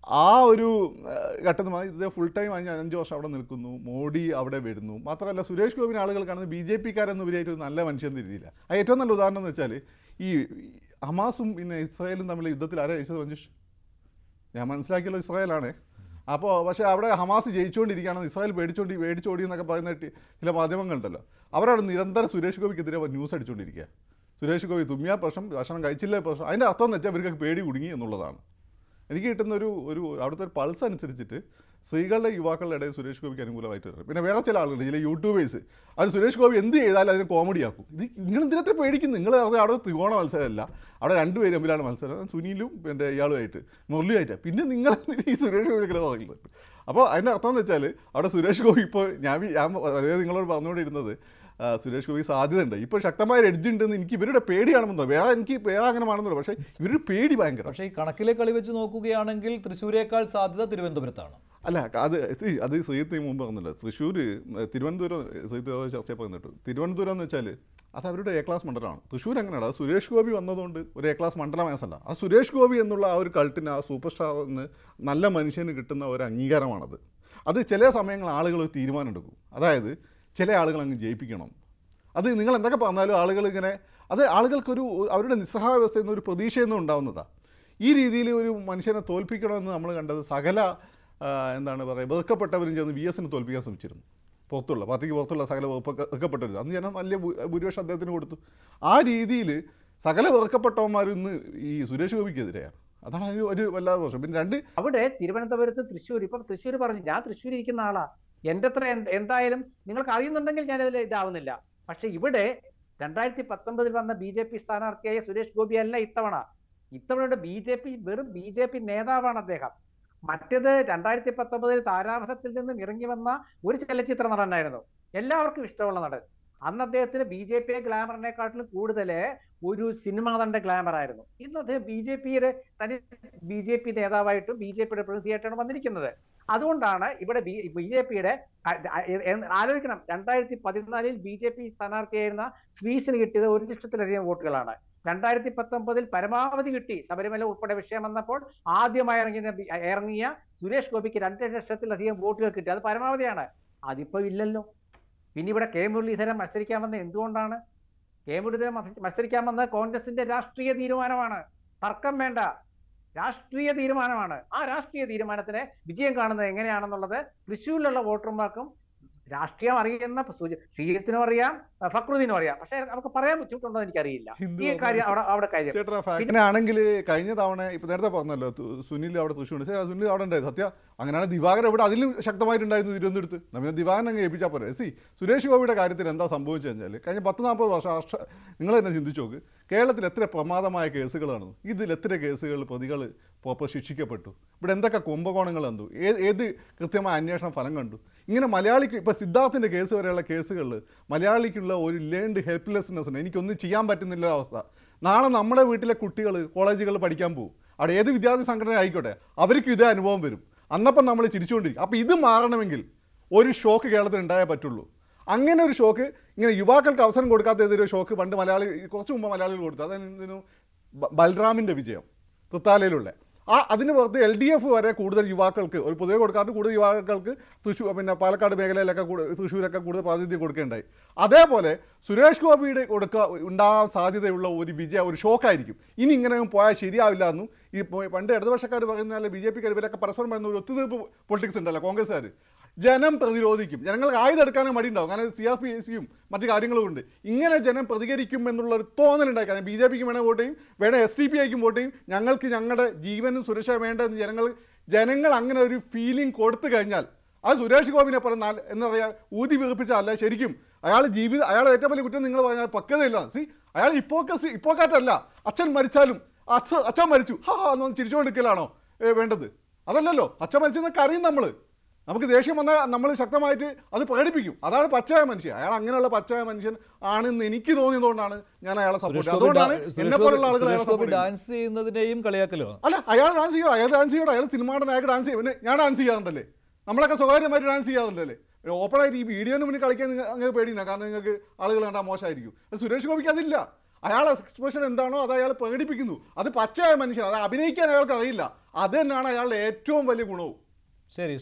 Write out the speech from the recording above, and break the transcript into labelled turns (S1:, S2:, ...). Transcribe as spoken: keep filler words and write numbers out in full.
S1: ആ ഒരു ഘട്ടത്തിൽ ഇത് ഫുൾ ടൈം അഞ്ച് അഞ്ച് വർഷം അവിടെ നിൽക്കുന്നു, മോഡി അവിടെ വരുന്നു. മാത്രമല്ല സുരേഷ് ഗോപിനെ ആളുകൾ കാണുന്നത് ബി ജെ പിക്കാരെന്ന് ഉപരിയായിട്ട് ഒരു നല്ല മനുഷ്യൻ തിരിയില്ല. അത് ഏറ്റവും നല്ല ഉദാഹരണം എന്ന് വെച്ചാൽ ഈ ഹമാസും പിന്നെ ഇസ്രായേലും തമ്മിൽ യുദ്ധത്തിൽ ആരാ ജയിച്ചത് മഞ്ജുഷ്? ഞാൻ മനസ്സിലാക്കിയുള്ള ഇസ്രായേലാണ്. അപ്പോൾ പക്ഷേ അവിടെ ഹമാസ് ജയിച്ചുകൊണ്ടിരിക്കുകയാണെന്ന് ഇസ്രായേൽ പേടിച്ചോണ്ടി പേടിച്ചോടി എന്നൊക്കെ പറയുന്ന ചില മാധ്യമങ്ങളുണ്ടല്ലോ, അവരവിടെ നിരന്തരം സുരേഷ് ഗോപിക്കെതിരെ ന്യൂസ് അടിച്ചുകൊണ്ടിരിക്കുക. സുരേഷ് ഗോപി തുമ്മിയ പ്രശ്നം, ഭക്ഷണം കഴിച്ചില്ലേ പ്രശ്നം. അതിൻ്റെ അർത്ഥം എന്ന് വെച്ചാൽ ഇവർക്ക് പേടി കുടുങ്ങി എന്നുള്ളതാണ്. എനിക്ക് കിട്ടുന്ന ഒരു ഒരു അവിടുത്തെ ഒരു പൾസ് അനുസരിച്ചിട്ട് സ്ത്രീകളുടെ യുവാക്കളുടെ ഇടയിൽ സുരേഷ് ഗോപിക്ക് അനുകൂലമായിട്ട് വരും. പിന്നെ വേറെ ചില ആളുകളുണ്ട്, ചില യൂട്യൂബേഴ്സ്, അത് സുരേഷ് ഗോപി എന്ത് ചെയ്താലും അതിന് കോമഡി ആക്കും. ഇത് നിങ്ങൾ എന്തിനത്ര പേടിക്കും? നിങ്ങൾ അവിടെ ത്രികോണ മത്സരമല്ല, അവിടെ രണ്ടുപേരും തമ്മിലാണ് മത്സരം, സുനിലും എൻ്റെ ഇയാളുമായിട്ട് മുരളിയായിട്ടാണ്. പിന്നെ നിങ്ങൾ ഈ സുരേഷ് ഗോപിക്ക് പറയുന്നത്. അപ്പോൾ അതിൻ്റെ അർത്ഥം എന്ന് വെച്ചാൽ അവിടെ സുരേഷ് ഗോപി ഇപ്പോൾ ഞാൻ ഞാൻ അതായത് നിങ്ങളോട് പറഞ്ഞുകൊണ്ടിരുന്നത് സുരേഷ് ഗോപി സാധ്യത ഉണ്ട്. ഇപ്പോൾ ശക്തമായ എഡ്ജ് ഉണ്ടെന്ന് എനിക്ക് ഇവരുടെ പേടിയാണെന്നോ, വേറെ എനിക്ക് വേറെ അങ്ങനെ ആണെന്നോ, പക്ഷേ ഇവരുടെ പേടി ഭയങ്കര.
S2: പക്ഷേ ഈ കണക്കിലെ കളി വെച്ച് നോക്കുകയാണെങ്കിൽ തൃശ്ശൂരേക്കാൾ സാധ്യത തിരുവനന്തപുരത്താണ്.
S1: അല്ല, അത് അത് ശ്രീത്ത് മുമ്പ് പറഞ്ഞില്ല, തൃശ്ശൂർ തിരുവനന്തപുരം ശ്രീത്ത് ചർച്ച പറഞ്ഞിട്ടു. തിരുവനന്തപുരം എന്ന് വെച്ചാൽ അത് അവരുടെ എ ക്ലാസ് മണ്ഡലമാണ്. തൃശ്ശൂർ എങ്ങനെയാണ്? അത് സുരേഷ് ഗോപി വന്നതുകൊണ്ട് ഒരു എ ക്ലാസ് മണ്ഡലമായതല്ല. ആ സുരേഷ് ഗോപി എന്നുള്ള ആ ഒരു കൾട്ടിന്, ആ സൂപ്പർ സ്റ്റാറിന്, നല്ല മനുഷ്യന് കിട്ടുന്ന ഒരു അംഗീകാരമാണത്. അത് ചില സമയങ്ങൾ ആളുകൾ തീരുമാനം എടുക്കും, അതായത് ചില ആളുകൾ അങ്ങ് ജയിപ്പിക്കണം. അത് നിങ്ങൾ എന്തൊക്കെ പറഞ്ഞാലും ആളുകൾ ഇങ്ങനെ, അത് ആളുകൾക്കൊരു അവരുടെ നിസ്സഹായാവസ്ഥയിൽ നിന്ന് ഒരു പ്രതീക്ഷയൊന്നും ഉണ്ടാവുന്നതാണ്. ഈ രീതിയിൽ ഒരു മനുഷ്യനെ തോൽപ്പിക്കണമെന്ന് നമ്മൾ കണ്ടത് സകല എന്താണ് പറയുക വെറുക്കപ്പെട്ടവരും ചേർന്ന് വി എസിനെ തോൽപ്പിക്കാൻ ശ്രമിച്ചിരുന്നു. പുറത്തുള്ള പാർട്ടിക്ക് പുറത്തുള്ള സകല വെറുക്കപ്പെട്ടവർ അന്ന് ജനം വലിയ ഭൂരിപക്ഷം അദ്ദേഹത്തിന് കൊടുത്തു. ആ രീതിയിൽ സകല വെറുക്കപ്പെട്ടവന്മാരും ഇന്ന് ഈ സുരേഷ് ഗോപിക്കെതിരെയാണ്. അതാണ് ഒരു ഒരു വല്ലാതെ പ്രശ്നം. പിന്നെ രണ്ട്
S3: അവിടെ തിരുവനന്തപുരത്ത് തൃശ്ശൂർ, ഇപ്പം തൃശ്ശൂർ പറഞ്ഞു, ഞാൻ തൃശ്ശൂർ ഇരിക്കുന്ന ആളാ, എൻ്റെ അത്ര എന്തായാലും നിങ്ങൾക്ക് അറിയുന്നുണ്ടെങ്കിൽ ഞാനതിൽ ഇതാവുന്നില്ല. പക്ഷെ ഇവിടെ രണ്ടായിരത്തി പത്തൊമ്പതിൽ വന്ന ബി ജെ പി സ്ഥാനാർത്ഥിയായ സുരേഷ് ഗോപി അല്ല ഇത്തവണ. ഇത്തവണയുടെ ബി ജെ പി വെറും ബി ജെ പി നേതാവാണ് അദ്ദേഹം. മറ്റേത് രണ്ടായിരത്തി പത്തൊമ്പതിൽ താരാപഥത്തിൽ നിന്നും ഇറങ്ങി വന്ന ഒരു ചലച്ചിത്ര നടനായിരുന്നു, എല്ലാവർക്കും ഇഷ്ടമുള്ള നടൻ. അന്ന് അദ്ദേഹത്തിന് ബി ജെ പി ഗ്ലാമറിനെക്കാട്ടിലും കൂടുതൽ ഒരു സിനിമാ നടന്റെ ഗ്ലാമർ ആയിരുന്നു. ഇന്ന് അദ്ദേഹം ബി ജെ പിയുടെ തനി ബി ജെ പി നേതാവായിട്ടും ബി ജെ പിയുടെ പ്രതിനിധിയായിട്ടാണ് വന്നിരിക്കുന്നത്. അതുകൊണ്ടാണ് ഇവിടെ ബി ബി ജെ പിയുടെ ആലോചിക്കണം, രണ്ടായിരത്തി പതിനാലിൽ ബി ജെ പി സ്ഥാനാർത്ഥിയായിരുന്ന ശ്രീസിന് കിട്ടിയത് ഒരു ലക്ഷത്തിലധികം വോട്ടുകളാണ്. രണ്ടായിരത്തി പത്തൊമ്പതിൽ പരമാവധി കിട്ടി, ശബരിമല ഉൾപ്പെടെ വിഷയം വന്നപ്പോൾ ആദ്യമായി ഇറങ്ങിയ ഇറങ്ങിയ സുരേഷ് ഗോപിക്ക് രണ്ട് ലക്ഷത്തിലധികം വോട്ടുകൾ കിട്ടി, അത് പരമാവധിയാണ്. അതിപ്പോ ഇല്ലല്ലോ. പിന്നെ ഇവിടെ കെ മുരളീധരൻ മത്സരിക്കാൻ വന്നത് എന്തുകൊണ്ടാണ്? കെ മുരളീധരൻ മത്സരിക്കാൻ വന്നത് കോൺഗ്രസിന്റെ രാഷ്ട്രീയ തീരുമാനമാണ്, തർക്കം വേണ്ട, രാഷ്ട്രീയ തീരുമാനമാണ്. ആ രാഷ്ട്രീയ തീരുമാനത്തിന് വിജയം കാണുന്നത് എങ്ങനെയാണെന്നുള്ളത് തൃശ്ശൂരിലുള്ള വോട്ടർമാർക്കും രാഷ്ട്രീയം അറിയുന്ന ശ്രീജിത്തിനും അറിയാം, ഫക്രുദ്ദീനും അറിയാം. പക്ഷെ നമുക്ക് പറയാൻ ബുദ്ധിമുട്ടുണ്ടോ എന്ന് എനിക്കറിയില്ല ഈ കാര്യം. അവിടെ അവിടെ കാര്യം
S1: അങ്ങനെയാണെങ്കിൽ കഴിഞ്ഞ തവണ ഇപ്പൊ നേരത്തെ പറഞ്ഞല്ലോ സുനിൽ അവിടെ തൃശ്ശൂർ, സുനിൽ അവിടെ ഉണ്ടായത് സത്യ. അങ്ങനെയാണ് ദിവാകരൻ ഇവിടെ അതിലും ശക്തമായിട്ടുണ്ടായിരുന്നു തിരുവനന്തപുരത്ത്. നമ്മൾ ദിവാകരൻ അങ്ങ് ഏൽപ്പിച്ചാൽ പോരെ. സി സുരേഷ് ഗോപിയുടെ കാര്യത്തിൽ എന്താ സംഭവിച്ചു കഴിഞ്ഞാൽ കഴിഞ്ഞ പത്ത് നാൽപ്പത് വർഷം നിങ്ങൾ തന്നെ ചിന്തിച്ചു നോക്ക്, കേരളത്തിൽ എത്ര പ്രമാദമായ കേസുകളാണ്. ഇതിൽ എത്ര കേസുകൾ പ്രതികൾ പ്രോപ്പർ ശിക്ഷിക്കപ്പെട്ടു. ഇവിടെ എന്തൊക്കെ കുംഭകോണങ്ങൾ കണ്ടു, ഏത് ഏത് കൃത്യമായ അന്വേഷണ ഫലം കണ്ടു. ഇങ്ങനെ മലയാളിക്ക് ഇപ്പോൾ സിദ്ധാർത്ഥിൻ്റെ കേസ് വരെയുള്ള കേസുകളിൽ മലയാളിക്കുള്ള ഒരു ലേൺഡ് ഹെൽപ്ലെസ്നെസ് ഉണ്ട്, എനിക്കൊന്നും ചെയ്യാൻ പറ്റുന്നില്ല അവസ്ഥ. നാളെ നമ്മുടെ വീട്ടിലെ കുട്ടികൾ കോളേജുകളിൽ പഠിക്കാൻ പോകും, അവിടെ ഏത് വിദ്യാർത്ഥി സംഘടന ആയിക്കോട്ടെ, അവർക്കും ഇതേ അനുഭവം വരും. അന്നപ്പം നമ്മൾ ചിരിച്ചുകൊണ്ടിരിക്കും. അപ്പോൾ ഇത് മാറണമെങ്കിൽ ഒരു ഷോക്ക് കേരളത്തിൽ ഉണ്ടായേ പറ്റുള്ളൂ. അങ്ങനെ ഒരു ഷോക്ക്, ഇങ്ങനെ യുവാക്കൾക്ക് അവസരം കൊടുക്കാത്ത ഏതൊരു ഷോക്ക് പണ്ട് മലയാളി കുറച്ച് മുമ്പ് മലയാളികൾ കൊടുത്തു. അതെന്തിനു ബൽറാമിൻ്റെ വിജയം തൃത്താലയിലുള്ള ആ അതിന് പുറത്ത് എൽ ഡി എഫ് വരെ കൂടുതൽ യുവാക്കൾക്ക് ഒരു പൊതുവെ കൊടുക്കാണ്ട് കൂടുതൽ യുവാക്കൾക്ക് തൃശ്ശൂർ പിന്നെ പാലക്കാട് മേഖലയിലൊക്കെ തൃശ്ശൂരൊക്കെ കൂടുതൽ പ്രാതിനിധ്യം കൊടുക്കേണ്ടായി. അതേപോലെ സുരേഷ് ഗോപിയുടെ കൊടുക്കുക ഉണ്ടാകാൻ സാധ്യതയുള്ള ഒരു വിജയ ഒരു ഷോക്കായിരിക്കും. ഇനി ഇങ്ങനെ പോയാൽ ശരിയാവില്ല എന്നും ഈ പണ്ട് ഇടതുപക്ഷക്കാർ പറയുന്ന ബി ജെ പിക്കാർ ഇവരൊക്കെ പരസ്പരം പറയുന്ന ഒരു ഒത്തുതീർപ്പ് പൊളിറ്റിക്സ് ഉണ്ടല്ലോ കോൺഗ്രസ്സുകാർ, ജനം പ്രതിരോധിക്കും, ജനങ്ങൾക്ക് ആയുധെടുക്കാനും മടി ഉണ്ടാവും, കാരണം സി ആർ പി സിയും മറ്റു കാര്യങ്ങളും ഉണ്ട്. ഇങ്ങനെ ജനം പ്രതികരിക്കും എന്നുള്ളൊരു തോന്നലുണ്ടായി. കാരണം ബി ജെ പിക്ക് വേണേൽ വോട്ട് ചെയ്യും, വേണേൽ എസ് ഡി പി ഐക്കും വോട്ട് ചെയ്യും, ഞങ്ങൾക്ക് ഞങ്ങളുടെ ജീവനും സുരക്ഷ വേണ്ടതെന്ന് ജനങ്ങൾ ജനങ്ങൾ അങ്ങനെ ഒരു ഫീലിംഗ് കൊടുത്തു കഴിഞ്ഞാൽ അത് സുരേഷ് ഗോപിനെ പറഞ്ഞാൽ എന്താ പറയുക ഊതി വീർപ്പിച്ചല്ല. ശരിക്കും അയാൾ ജീവിതം അയാളുടെ ഏറ്റവും വലിയ കുറ്റം നിങ്ങൾ പറഞ്ഞാൽ പക്വതയില്ല. സി അയാൾ ഇപ്പോക്കസി ഇപ്പോക്കാറ്റല്ല, അച്ഛൻ മരിച്ചാലും അച്ഛ അച്ഛൻ മരിച്ചു ഹാ എന്ന് ചിരിച്ചുകൊണ്ടിരിക്കലാണോ വേണ്ടത്? അതല്ലല്ലോ, അച്ഛൻ മരിച്ചെന്നൊക്കെ അറിയും നമ്മൾ. നമുക്ക് ദേഷ്യം വന്നാൽ നമ്മൾ ശക്തമായിട്ട് അത് പ്രകടിപ്പിക്കും. അതാണ് പച്ചയായ മനുഷ്യൻ. അയാൾ അങ്ങനെയുള്ള പച്ചയായ മനുഷ്യൻ ആണെന്ന് എനിക്ക് തോന്നിയതുകൊണ്ടാണ് ഞാൻ അയാളെ സപ്പോർട്ട്. അതുകൊണ്ടാണ് എന്നെ പോലുള്ള ആളുകൾ
S2: ഡാൻസ് ചെയ്യുന്നതിനെയും കളിയാക്കലോ അല്ല,
S1: അയാൾ ഡാൻസ് ചെയ്യോ, അയാൾ ഡാൻസ് ചെയ്യണം, അയാൾ സിനിമയുടെ നായകൻ ഡാൻസ് ചെയ്യും. പിന്നെ ഞാൻ ഡാൻസ് ചെയ്യാറുണ്ടല്ലേ, നമ്മളൊക്കെ സ്വകാര്യമായിട്ട് ഡാൻസ് ചെയ്യാറുണ്ടല്ലേ. ഓപ്പണായിട്ട് ഈ വീഡിയോന് മുന്നിൽ കളിക്കാൻ നിങ്ങൾ അങ്ങനെ പേടിയില്ല, കാരണം നിങ്ങൾക്ക് ആളുകൾ കണ്ടാൽ മോശമായിരിക്കും. സുരേഷ് ഗോപിക്ക് അതില്ല. അയാളെ എക്സ്പ്രഷൻ എന്താണോ അത് അയാൾ പ്രകടിപ്പിക്കുന്നു. അത് പച്ചയായ മനുഷ്യൻ, അത് അഭിനയിക്കാൻ അയാൾക്ക് അറിയില്ല. അത് തന്നെയാണ് അയാളുടെ ഏറ്റവും വലിയ ഗുണവും.
S2: ശരി.